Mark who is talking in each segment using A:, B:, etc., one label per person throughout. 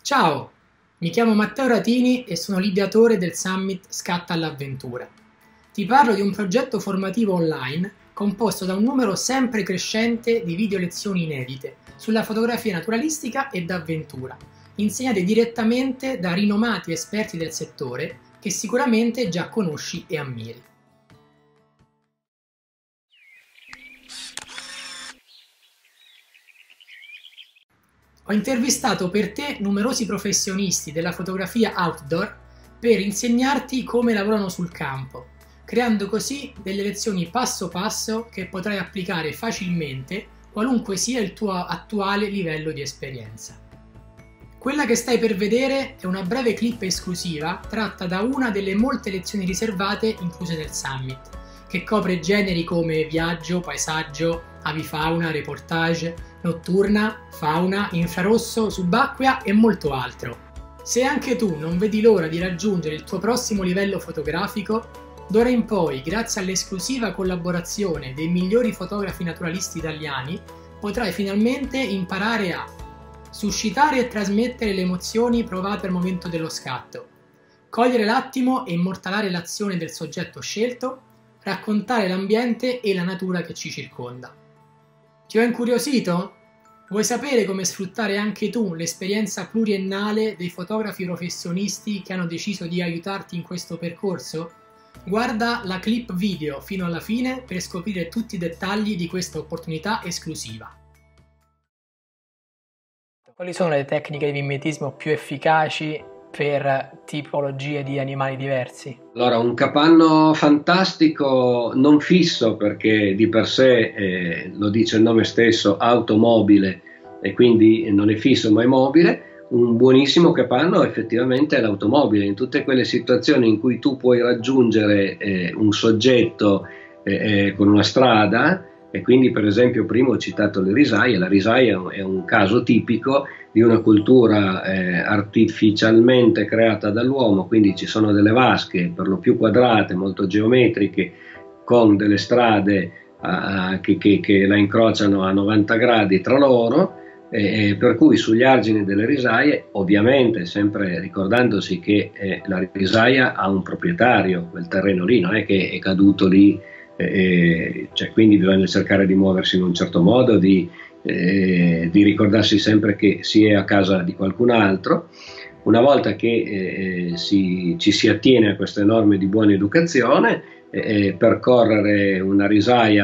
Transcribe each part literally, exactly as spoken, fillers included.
A: Ciao, mi chiamo Matteo Ratini e sono l'ideatore del Summit Scatta all'Avventura. Ti parlo di un progetto formativo online composto da un numero sempre crescente di video lezioni inedite sulla fotografia naturalistica e d'avventura, insegnate direttamente da rinomati esperti del settore che sicuramente già conosci e ammiri. Ho intervistato per te numerosi professionisti della fotografia outdoor per insegnarti come lavorano sul campo, creando così delle lezioni passo passo che potrai applicare facilmente qualunque sia il tuo attuale livello di esperienza. Quella che stai per vedere è una breve clip esclusiva tratta da una delle molte lezioni riservate incluse nel Summit, che copre generi come viaggio, paesaggio, avifauna, reportage, notturna, fauna, infrarosso, subacquea e molto altro. Se anche tu non vedi l'ora di raggiungere il tuo prossimo livello fotografico, d'ora in poi, grazie all'esclusiva collaborazione dei migliori fotografi naturalisti italiani, potrai finalmente imparare a suscitare e trasmettere le emozioni provate al momento dello scatto, cogliere l'attimo e immortalare l'azione del soggetto scelto, raccontare l'ambiente e la natura che ci circonda. Ti ho incuriosito? Vuoi sapere come sfruttare anche tu l'esperienza pluriennale dei fotografi professionisti che hanno deciso di aiutarti in questo percorso? Guarda la clip video fino alla fine per scoprire tutti i dettagli di questa opportunità esclusiva. Quali sono le tecniche di mimetismo più efficaci per tipologie di animali diversi?
B: Allora, un capanno fantastico, non fisso perché di per sé, eh, lo dice il nome stesso, automobile, e quindi non è fisso ma è mobile. Un buonissimo capanno effettivamente è l'automobile, in tutte quelle situazioni in cui tu puoi raggiungere eh, un soggetto eh, eh, con una strada. E quindi, per esempio, prima ho citato le risaie. La risaia è un caso tipico di una cultura eh, artificialmente creata dall'uomo, quindi ci sono delle vasche per lo più quadrate, molto geometriche, con delle strade uh, che, che, che la incrociano a novanta gradi tra loro, eh, per cui sugli argini delle risaie, ovviamente sempre ricordandosi che eh, la risaia ha un proprietario, quel terreno lì non è che è caduto lì. Eh, cioè, quindi bisogna cercare di muoversi in un certo modo, di, eh, di ricordarsi sempre che si è a casa di qualcun altro. Una volta che eh, si, ci si attiene a queste norme di buona educazione, eh, percorrere una risaia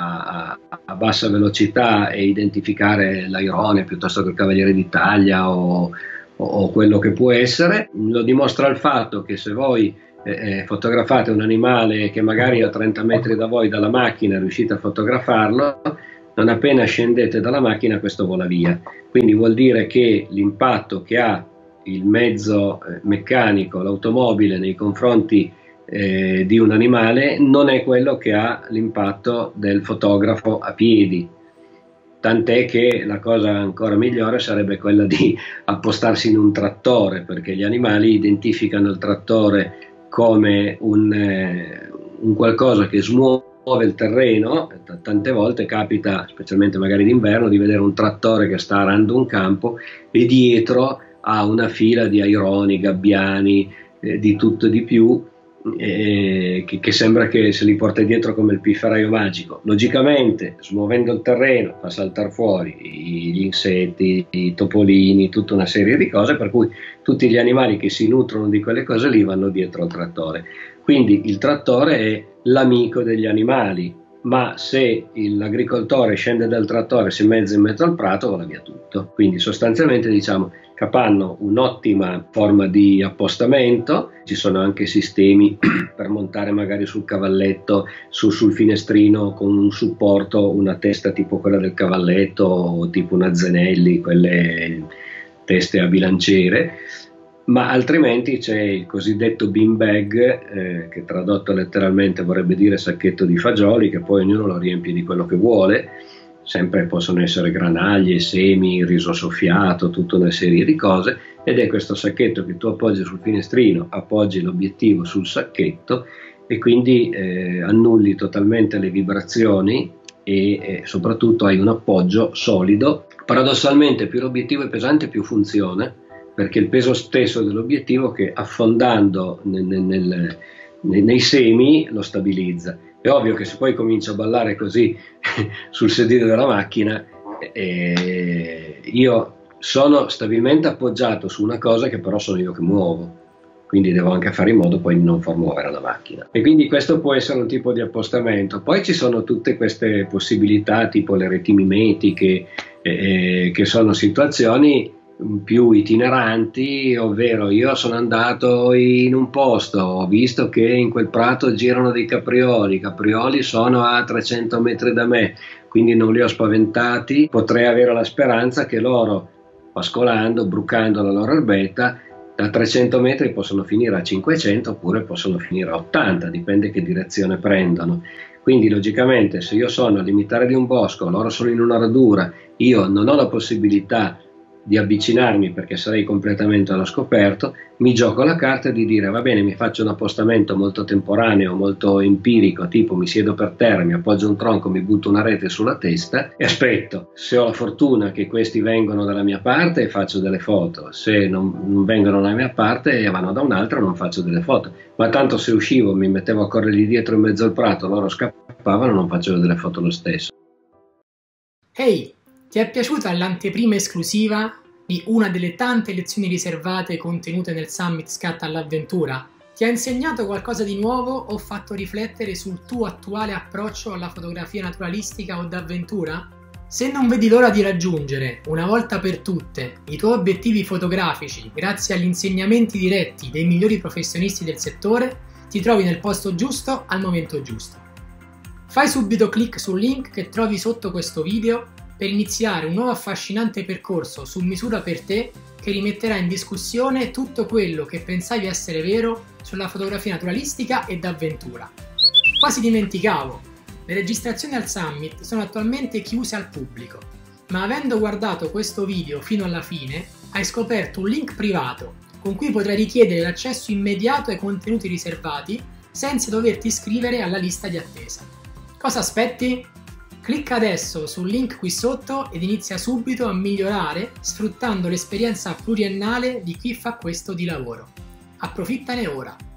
B: a, a bassa velocità e identificare l'airone piuttosto che il cavaliere d'Italia o, o, o quello che può essere, lo dimostra il fatto che se voi Eh, fotografate un animale che magari a trenta metri da voi dalla macchina riuscite a fotografarlo, non appena scendete dalla macchina questo vola via. Quindi vuol dire che l'impatto che ha il mezzo eh, meccanico, l'automobile, nei confronti eh, di un animale non è quello che ha l'impatto del fotografo a piedi. Tant'è che la cosa ancora migliore sarebbe quella di appostarsi in un trattore, perché gli animali identificano il trattore come un, eh, un qualcosa che smuove il terreno. Tante volte capita, specialmente magari d'inverno, di vedere un trattore che sta arando un campo e dietro ha una fila di aironi, gabbiani, eh, di tutto e di più, eh, che, che sembra che se li porta dietro come il pifferaio magico. Logicamente, smuovendo il terreno, fa saltare fuori gli insetti, i topolini, tutta una serie di cose, per cui tutti gli animali che si nutrono di quelle cose lì vanno dietro al trattore. Quindi il trattore è l'amico degli animali, ma se l'agricoltore scende dal trattore, si mezza in mezzo al prato, va via tutto. Quindi sostanzialmente, diciamo, capanno un'ottima forma di appostamento. Ci sono anche sistemi per montare magari sul cavalletto, su, sul finestrino con un supporto, una testa tipo quella del cavalletto o tipo una Zenelli, quelle teste a bilanciere. Ma altrimenti c'è il cosiddetto bean bag, eh, che tradotto letteralmente vorrebbe dire sacchetto di fagioli, che poi ognuno lo riempie di quello che vuole. Sempre possono essere granaglie, semi, riso soffiato, tutta una serie di cose, ed è questo sacchetto che tu appoggi sul finestrino, appoggi l'obiettivo sul sacchetto e quindi eh, annulli totalmente le vibrazioni e eh, soprattutto hai un appoggio solido. Paradossalmente più l'obiettivo è pesante più funziona, perché il peso stesso dell'obiettivo che affondando nel, nel, nel, nei semi lo stabilizza. È ovvio che se poi comincio a ballare così sul sedile della macchina, eh, io sono stabilmente appoggiato su una cosa che però sono io che muovo, quindi devo anche fare in modo poi di non far muovere la macchina, e quindi questo può essere un tipo di appostamento. Poi ci sono tutte queste possibilità tipo le reti mimetiche, eh, che sono situazioni più itineranti, ovvero io sono andato in un posto, ho visto che in quel prato girano dei caprioli, i caprioli sono a trecento metri da me, quindi non li ho spaventati, potrei avere la speranza che loro, pascolando, brucando la loro erbetta, da trecento metri possono finire a cinquecento oppure possono finire a ottanta, dipende che direzione prendono. Quindi logicamente se io sono al limitare di un bosco, loro sono in una radura, io non ho la possibilità di avvicinarmi perché sarei completamente allo scoperto, mi gioco la carta di dire va bene, mi faccio un appostamento molto temporaneo, molto empirico, tipo mi siedo per terra, mi appoggio un tronco, mi butto una rete sulla testa e aspetto. Se ho la fortuna che questi vengono dalla mia parte faccio delle foto, se non, non vengono dalla mia parte e vanno da un'altra non faccio delle foto, ma tanto se uscivo mi mettevo a correre lì dietro in mezzo al prato, loro scappavano, non facevo delle foto lo stesso.
A: Ehi, ti è piaciuta l'anteprima esclusiva di una delle tante lezioni riservate contenute nel Summit Scatta all'avventura? Ti ha insegnato qualcosa di nuovo o fatto riflettere sul tuo attuale approccio alla fotografia naturalistica o d'avventura? Se non vedi l'ora di raggiungere, una volta per tutte, i tuoi obiettivi fotografici grazie agli insegnamenti diretti dei migliori professionisti del settore, ti trovi nel posto giusto al momento giusto. Fai subito clic sul link che trovi sotto questo video per iniziare un nuovo affascinante percorso su misura per te che rimetterà in discussione tutto quello che pensavi essere vero sulla fotografia naturalistica e d'avventura. Quasi dimenticavo, le registrazioni al Summit sono attualmente chiuse al pubblico, ma avendo guardato questo video fino alla fine hai scoperto un link privato con cui potrai richiedere l'accesso immediato ai contenuti riservati senza doverti iscrivere alla lista di attesa. Cosa aspetti? Clicca adesso sul link qui sotto ed inizia subito a migliorare sfruttando l'esperienza pluriennale di chi fa questo di lavoro. Approfittane ora!